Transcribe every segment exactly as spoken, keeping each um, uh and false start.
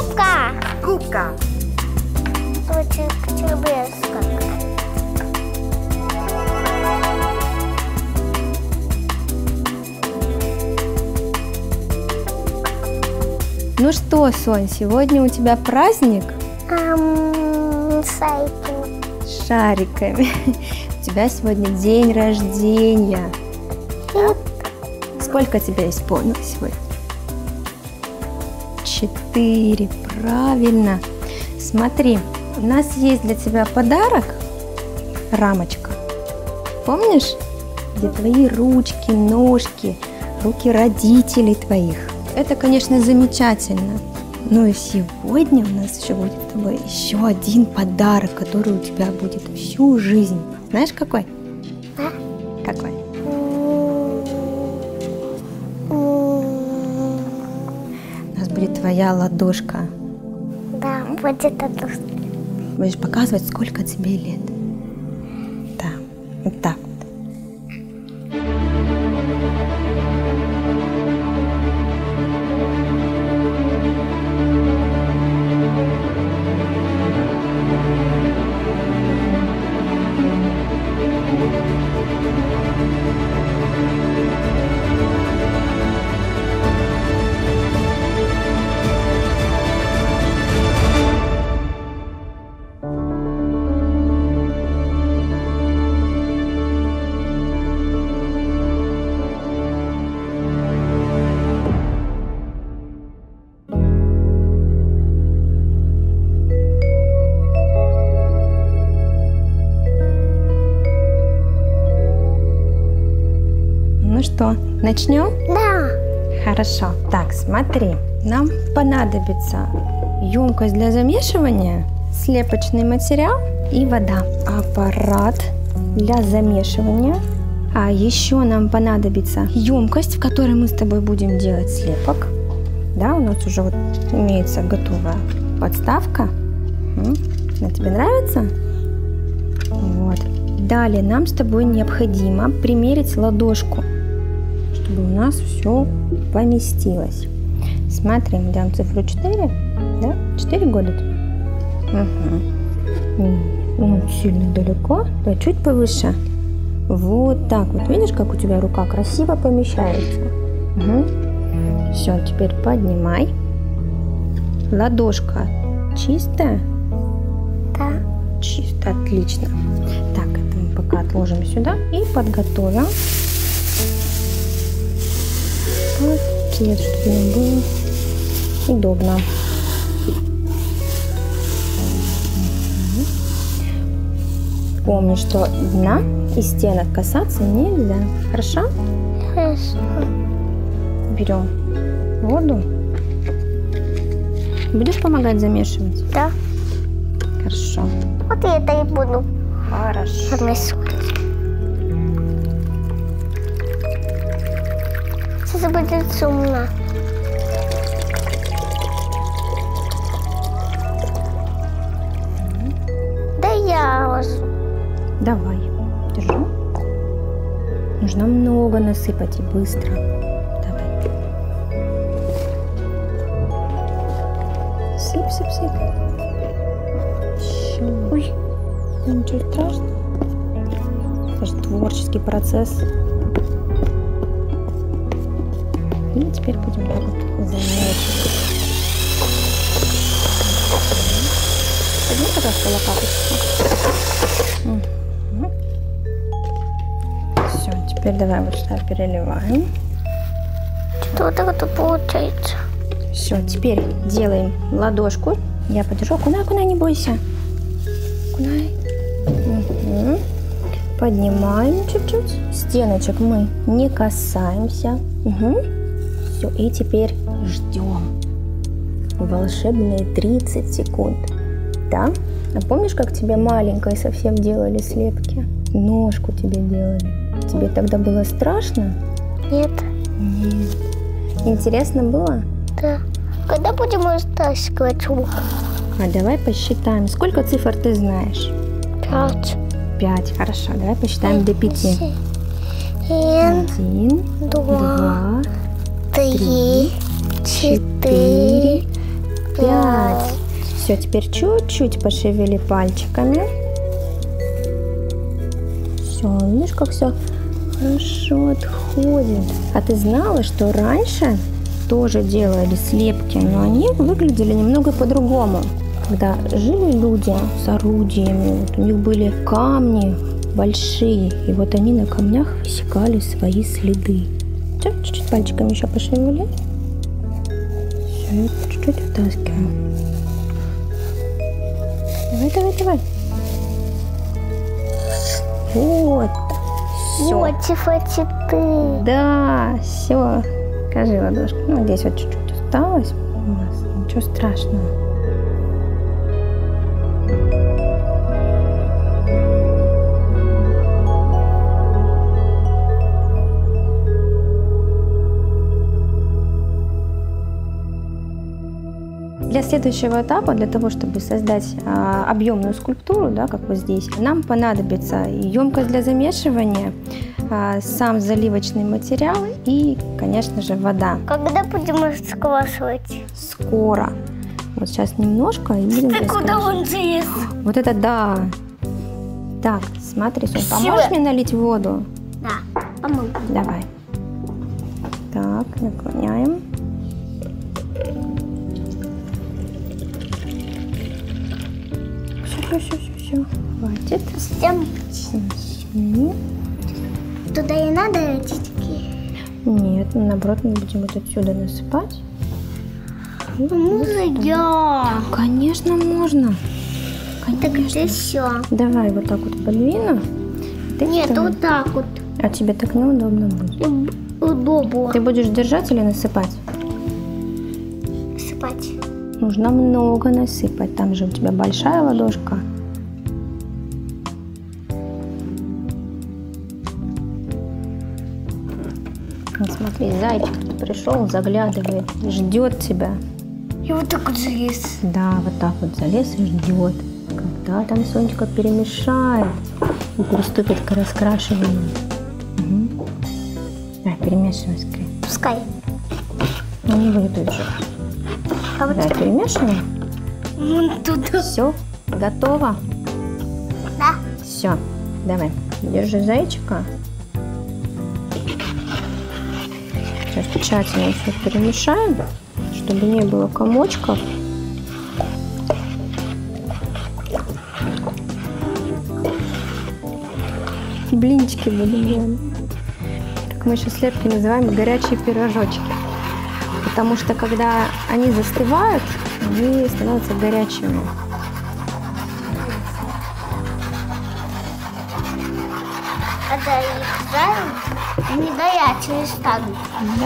Губка. Губка. Чербеска. Ну что, Сонь, сегодня у тебя праздник? Um, шарики. С шариками. У тебя сегодня день рождения. Да? Сколько тебе исполнилось сегодня? Четыре, правильно. Смотри, у нас есть для тебя подарок. Рамочка. Помнишь? Где твои ручки, ножки, руки родителей твоих. Это, конечно, замечательно. Но и сегодня у нас еще будет с тобой еще один подарок, который у тебя будет всю жизнь. Знаешь, какой? Да. Какой? У нас будет твоя ладошка. Да, будет это. Будешь показывать, сколько тебе лет. Да, вот так вот. Ну что, начнем? Да. Хорошо. Так, смотри, нам понадобится емкость для замешивания, слепочный материал и вода. Аппарат для замешивания. А еще нам понадобится емкость, в которой мы с тобой будем делать слепок. Да, у нас уже вот имеется готовая подставка. Она тебе нравится? Вот. Далее нам с тобой необходимо примерить ладошку, чтобы у нас все поместилось. Смотри, мы делаем цифру четыре. Да? четыре года тебе? Угу. Ну, сильно далеко. Да, чуть повыше. Вот так вот. Видишь, как у тебя рука красиво помещается? Угу. Все, теперь поднимай. Ладошка чистая? Да. Чисто, отлично. Так, это мы пока отложим сюда и подготовим. Вот, цвет, чтобы не было удобно. Помни, что дна и стенок касаться нельзя. Хорошо? Хорошо. Берем воду. Будешь помогать замешивать? Да. Хорошо. Вот я это и буду Хорошо. замешивать. Сейчас будет шумно. Да я вас. Давай, держи. Нужно много насыпать и быстро. Давай. Сыпь, сыпь, сыпь. Еще. Ой. Ничего страшного. Это же творческий процесс. И теперь будем так вот замешивать. Подними, пожалуйста, лопаточку. Угу. Все, теперь давай вот сюда переливаем. Что вот это получается? Все, теперь делаем ладошку. Я подержу. Окунай, окунай, не бойся. Окунай. Угу. Поднимаем чуть-чуть. Стеночек мы не касаемся. Угу. Все, и теперь ждем. Волшебные тридцать секунд. Да? А помнишь, как тебе маленькой совсем делали слепки? Ножку тебе делали. Тебе тогда было страшно? Нет. Нет. Интересно было? Да. Когда будем растаскивать лук? А давай посчитаем. Сколько цифр ты знаешь? Пять. Пять. Хорошо. Давай посчитаем до пяти. Один, Один, два, три, четыре, четыре, Пять. Все, теперь чуть-чуть пошевели пальчиками. Все, видишь, как все хорошо отходит. А ты знала, что раньше тоже делали слепки, но они выглядели немного по-другому. Когда жили люди с орудиями, вот у них были камни большие, и вот они на камнях высекали свои следы. Все, чуть-чуть пальчиками еще пошевели. Все, чуть-чуть вытаскиваем. Давай, давай, давай. Вот. Все. Вот, тифа-ти-ты. Да, все. Скажи, ладошка. Ну, здесь вот чуть-чуть осталось у нас. Ничего страшного. Для следующего этапа, для того, чтобы создать а, объемную скульптуру, да, как вот здесь, нам понадобится емкость для замешивания, а, сам заливочный материал и, конечно же, вода. Когда будем расквашивать? Скоро. Вот сейчас немножко и будем Ты куда расквашивать. он залез? Вот это да. Так, смотри, Сонь, поможешь мне налить воду? Да, помогу. Давай. Так, наклоняем. Все, все, все, все, хватит. Всем Угу. туда и надо эти такие. Нет, ну, наоборот, мы будем вот отсюда насыпать. И вот Нельзя. Конечно, можно. Так Конечно. это все. Давай вот так вот подвину. Ты Нет, вставай. вот так вот. А тебе так неудобно будет. Удобно. Ты будешь держать или насыпать? Сыпать. Нужно много насыпать. Там же у тебя большая ладошка. Вот смотри, зайчик пришел, заглядывает, ждет тебя. И вот так вот залез. Да, вот так вот залез и ждет, когда там Сонечка перемешает и приступит к раскрашиванию. Угу. Давай, перемешивай скорее. Пускай. Ну, не выйдет же. А вот Давай, перемешиваем. вон туда. Все, готово. Да. Все, давай, держи зайчика. Сейчас тщательно все перемешаем, чтобы не было комочков. Блинчики будем делать. Как мы еще слепки называем, горячие пирожочки. Потому что когда они застывают, они становятся горячими. Когда их жарим, они горячие станут.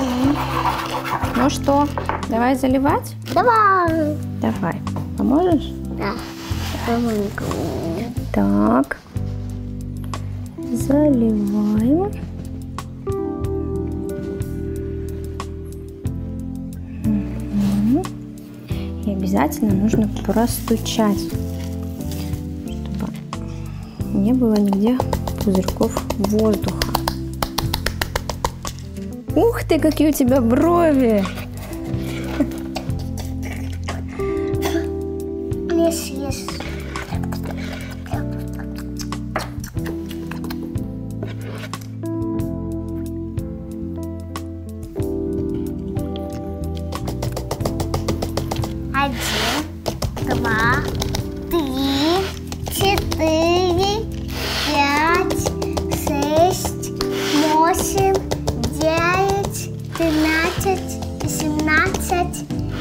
Ну что, давай заливать? Давай. Давай. Поможешь? Да. Помогу. Так. Заливаем. Мгм. И обязательно нужно простучать, чтобы не было нигде пузырьков воздуха. Ух ты, какие у тебя брови! Не съешь. Один, два, три, четыре, пять, шесть, восемь, девять, тринадцать, семнадцать,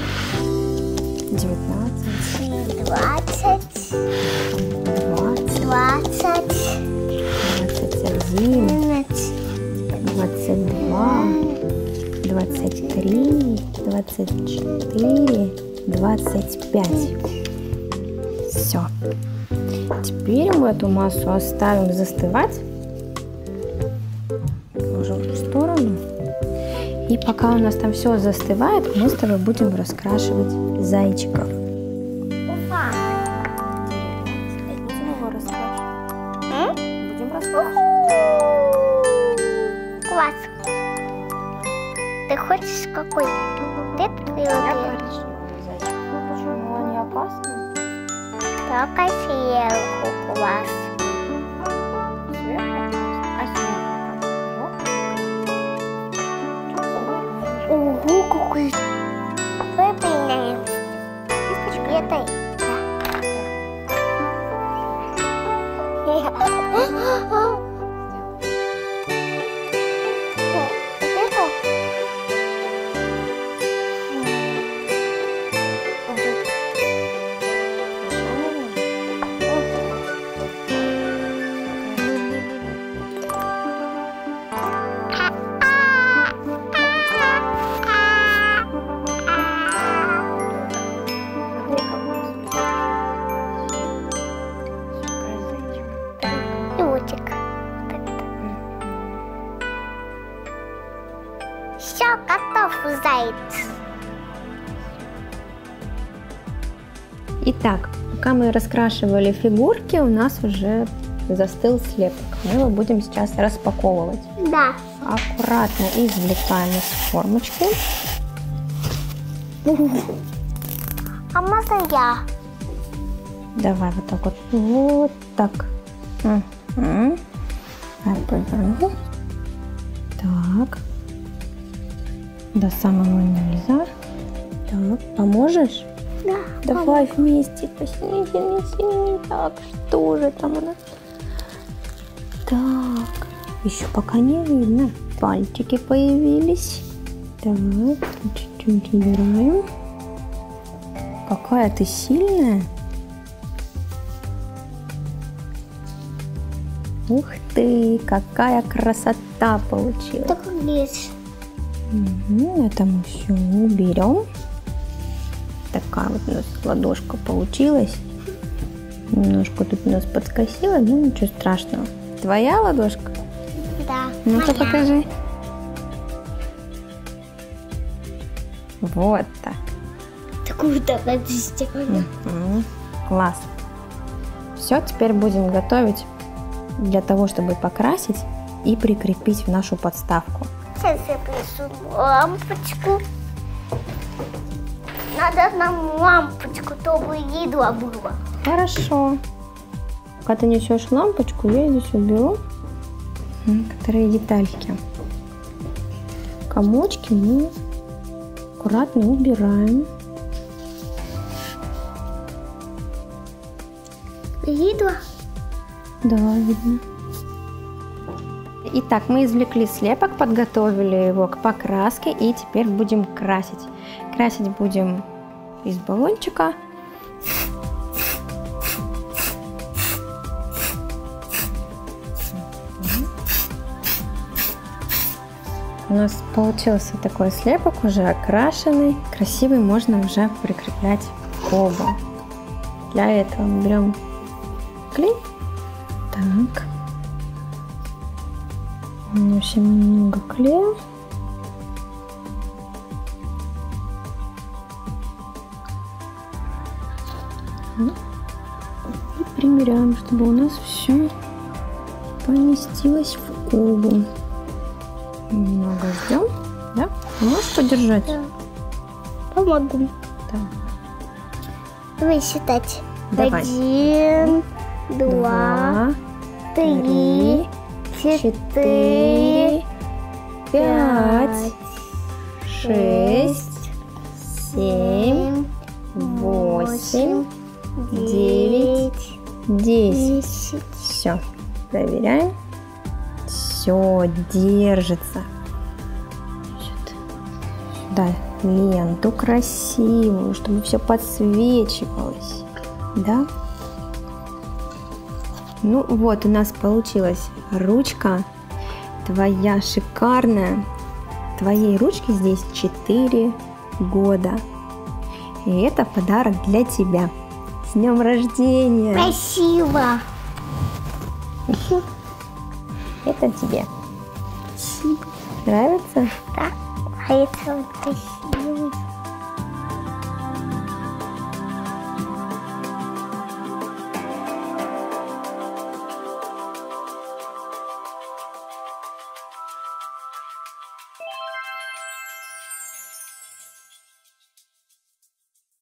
девятнадцать, двадцать, двадцать, двадцать, двадцать один, одиннадцать, двадцать два, двадцать три, двадцать четыре, двадцать пять. Все. Теперь мы эту массу оставим застывать. Положим в сторону. И пока у нас там все застывает, мы с тобой будем раскрашивать зайчиков. Уфа. Будем его раскрашивать. М? Будем раскрашивать. Класс. Ты хочешь какой? Ты или Я вот коричневый зайчик. Ну, почему опасно. Только сверху класс. Сверху опасно. А снизу как? Ого, какой прыгай. Этой. Все, готов, заяц. Итак, пока мы раскрашивали фигурки, у нас уже застыл слепок. Мы его будем сейчас распаковывать. Да. Аккуратно извлекаем из формочки. А можно я? Давай вот так вот. Вот так. Угу. Поверну. Так. До самого низа. Так, поможешь? Да. Давай вместе посильнее, сильнее. Так, что же там у нас? Так, еще пока не видно. Пальчики появились. Так, чуть-чуть убираем. Какая ты сильная. Ух ты, какая красота получилась. Так есть. Угу, это мы все уберем. Такая вот у нас ладошка получилась. Немножко тут у нас подкосила, но ничего страшного. Твоя ладошка? Да. Ну-ка моя. покажи. Вот так. Такую так надо сделать. Угу. Класс. Все, теперь будем готовить для того, чтобы покрасить и прикрепить в нашу подставку. Сейчас я принесу лампочку. Надо нам лампочку, чтобы еда была. Хорошо. Пока ты несешь лампочку, я здесь уберу некоторые детальки. Комочки мы аккуратно убираем. Видно? Да, видно. Итак, мы извлекли слепок, подготовили его к покраске и теперь будем красить. Красить будем из баллончика. У нас получился такой слепок, уже окрашенный, красивый, можно уже прикреплять к колбу. Для этого мы берем клей. Так. Наносим немного клея. И примеряем, чтобы у нас все поместилось в колбу. Немного ждем, да? Можешь подержать? Да. Помогу. Да. Давай считать. Давай. Один, два, три, четыре, пять, шесть, семь, восемь, девять, десять. десять. Все, проверяем. Все держится. Сюда ленту красивую, чтобы все подсвечивалось. Да? Ну вот, у нас получилась ручка твоя шикарная. Твоей ручке здесь четыре года. И это подарок для тебя. С днем рождения! Спасибо. Это тебе. Спасибо. Нравится? Да. А это вот спасибо.